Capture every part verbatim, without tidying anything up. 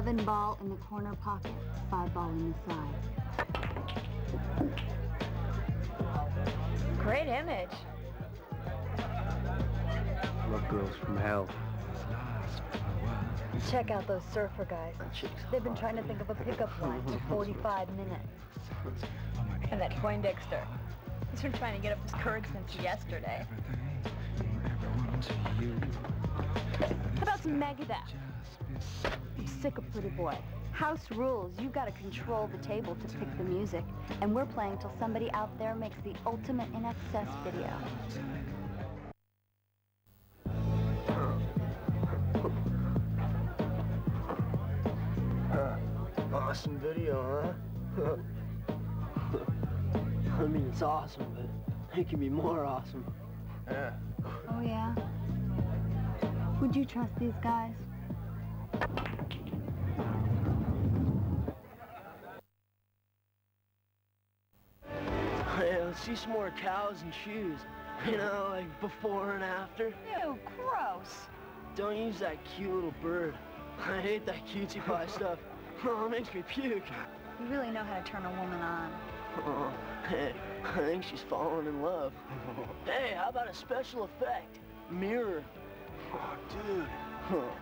Eleven ball in the corner pocket, five ball in the side. Great image. Love girls from hell. Check out those surfer guys. They've been trying to think of a pickup line for forty-five minutes. And that Poindexter. He's been trying to get up his courage since yesterday. How about some Megadeth? I'm sick of Pretty Boy. House rules. You gotta control the table to pick the music. And we're playing till somebody out there makes the ultimate in excess video. Awesome video, huh? I mean, it's awesome, but it can be more awesome. Yeah. Oh, yeah? Would you trust these guys? Yeah, let's see some more cows and shoes. You know, like before and after. Ew, gross. Don't use that cute little bird. I hate that cutesy pie stuff. Oh, it makes me puke. You really know how to turn a woman on. Oh, hey, I think she's falling in love. Hey, how about a special effect? Mirror. Oh, dude. Huh.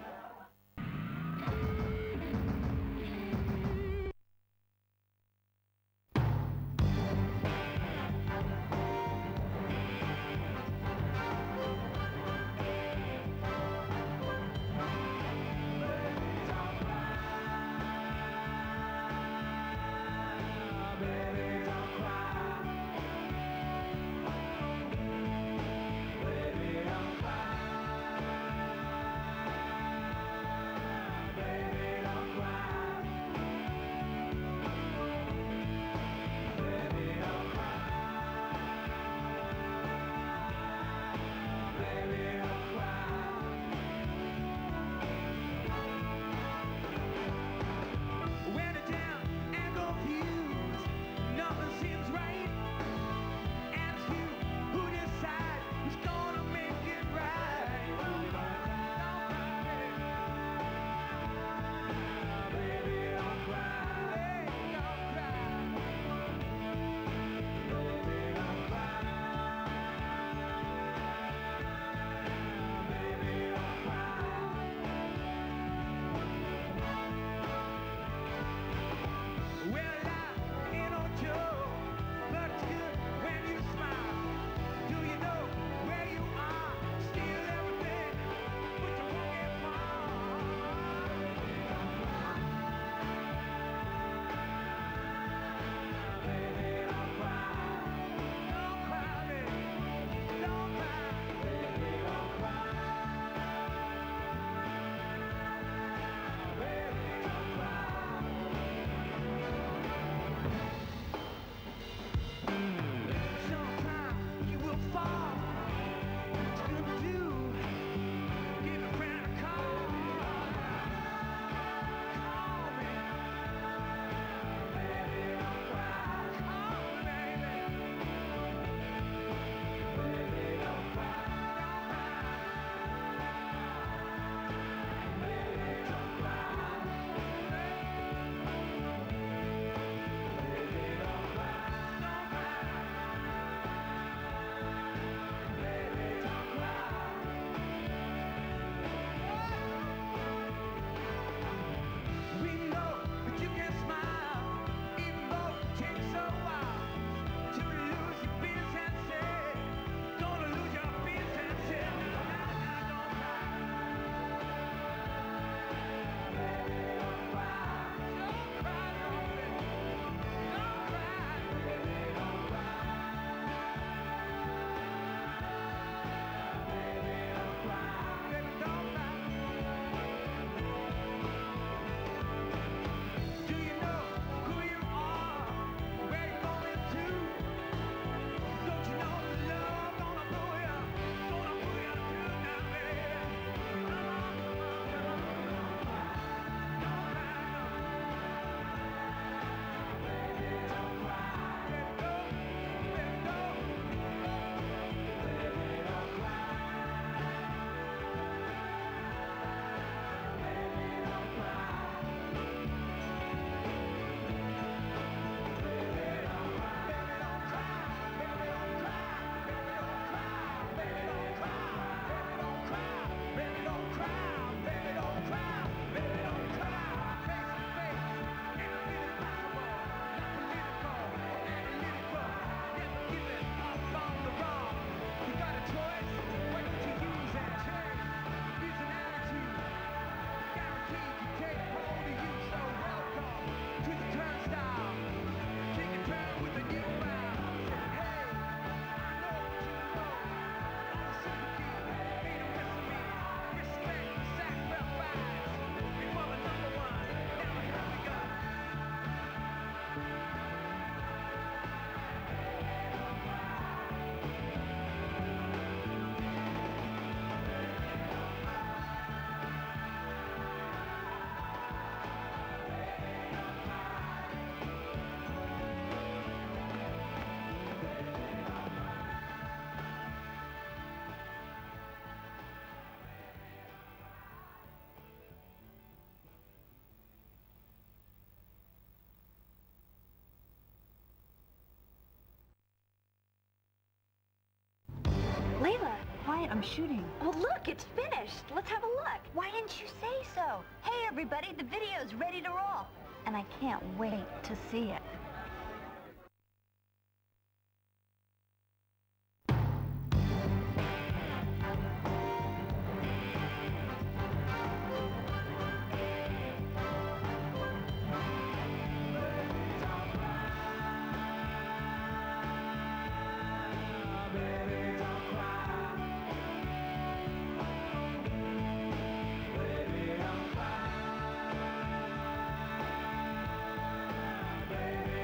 Layla. Quiet, I'm shooting. Oh, look, it's finished. Let's have a look. Why didn't you say so? Hey, everybody, the video's ready to roll. And I can't wait to see it. Baby,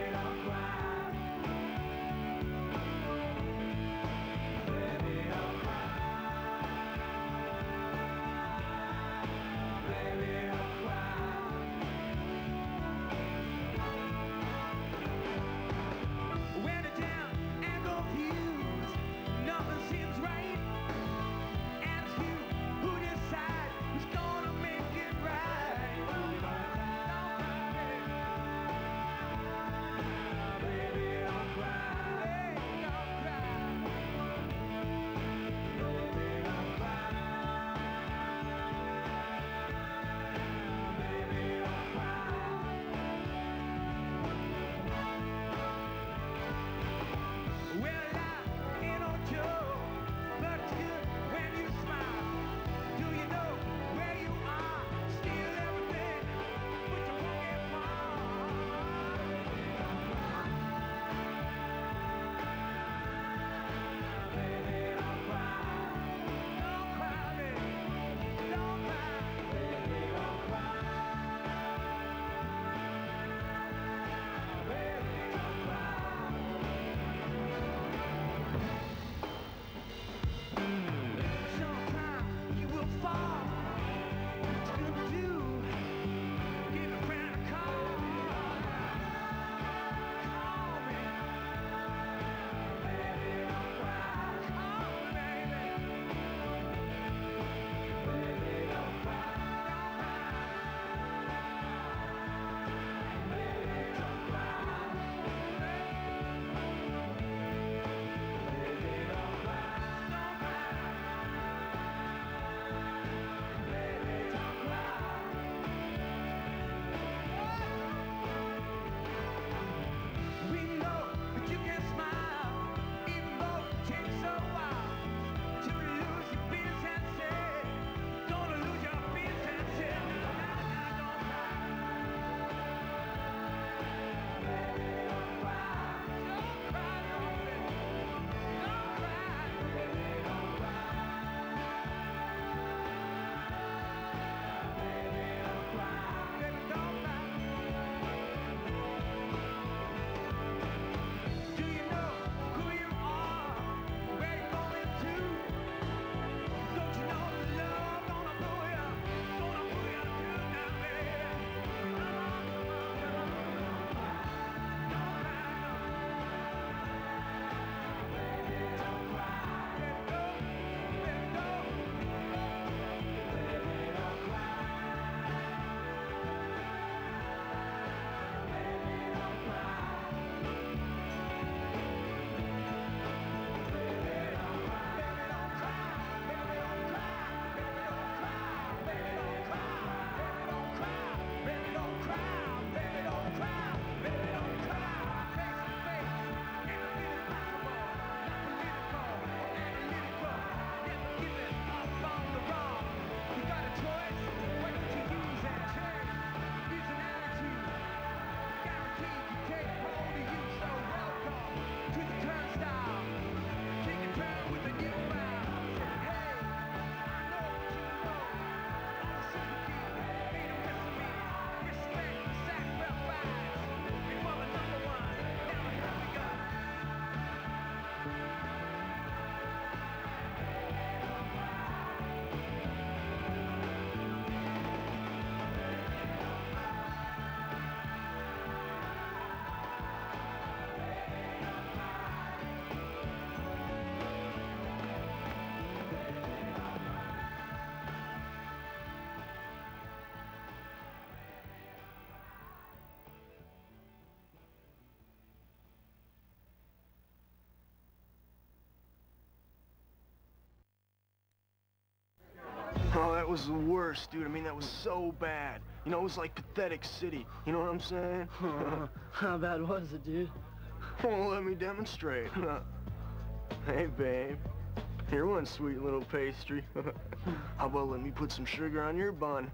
that was the worst, dude. I mean, that was so bad. You know, it was like Pathetic City. You know what I'm saying? How bad was it, dude? Well, let me demonstrate. Hey, babe. Here, one sweet little pastry. How about let me put some sugar on your bun?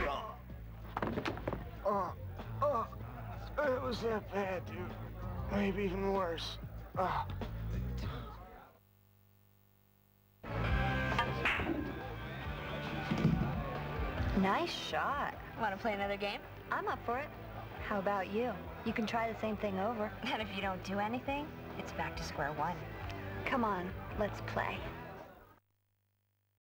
Oh, oh, it was that bad, dude. Maybe even worse. Oh. Nice shot. Want to play another game? I'm up for it. How about you? You can try the same thing over. And if you don't do anything, it's back to square one. Come on, let's play.